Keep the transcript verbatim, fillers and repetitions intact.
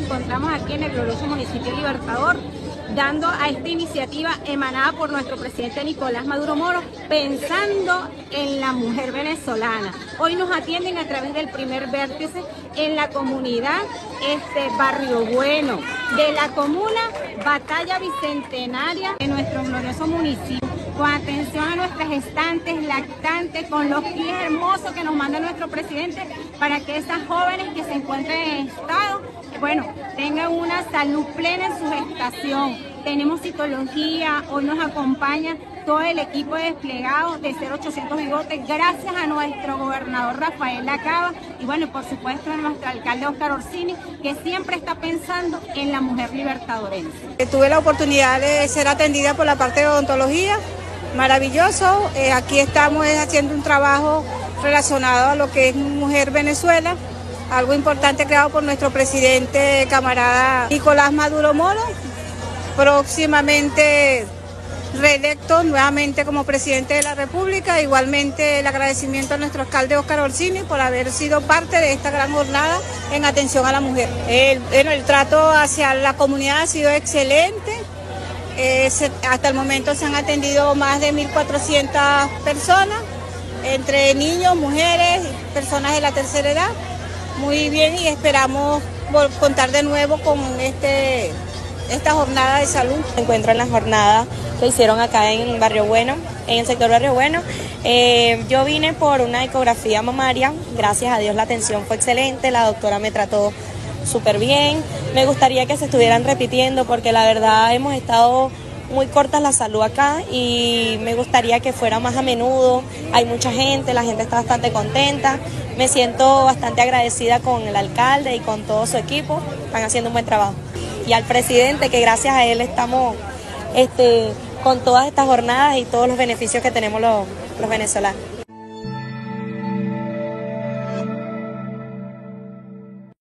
encontramos aquí en el glorioso municipio Libertador, dando a esta iniciativa emanada por nuestro presidente Nicolás Maduro Moro, pensando en la mujer venezolana. Hoy nos atienden a través del primer vértice en la comunidad este, Barrio Bueno, de la comuna Batalla Bicentenaria de nuestro glorioso municipio, con atención a nuestras gestantes, lactantes, con los pies hermosos que nos manda nuestro presidente para que esas jóvenes que se encuentren en estado, bueno, tengan una salud plena en su gestación. Tenemos citología, hoy nos acompaña todo el equipo desplegado de cero ochocientos Bigotes, gracias a nuestro gobernador Rafael Lacaba y bueno, por supuesto a nuestro alcalde Óscar Orsini, que siempre está pensando en la mujer libertadorense. Tuve la oportunidad de ser atendida por la parte de odontología, maravilloso. Eh, aquí estamos haciendo un trabajo relacionado a lo que es Mujer Venezuela, algo importante creado por nuestro presidente camarada Nicolás Maduro Moro, próximamente reelecto nuevamente como presidente de la República. Igualmente el agradecimiento a nuestro alcalde Óscar Orsini por haber sido parte de esta gran jornada en atención a la mujer. El, bueno, el trato hacia la comunidad ha sido excelente. Eh, se, hasta el momento se han atendido más de mil cuatrocientas personas, entre niños, mujeres, personas de la tercera edad. Muy bien, y esperamos contar de nuevo con este, esta jornada de salud. Me encuentro en la jornada que hicieron acá en Barrio Bueno, en el sector Barrio Bueno. Eh, yo vine por una ecografía mamaria, gracias a Dios la atención fue excelente, la doctora me trató súper bien. Me gustaría que se estuvieran repitiendo porque la verdad hemos estado muy cortas la salud acá y me gustaría que fuera más a menudo. Hay mucha gente, la gente está bastante contenta. Me siento bastante agradecida con el alcalde y con todo su equipo, están haciendo un buen trabajo. Y al presidente, que gracias a él estamos este, con todas estas jornadas y todos los beneficios que tenemos los, los venezolanos.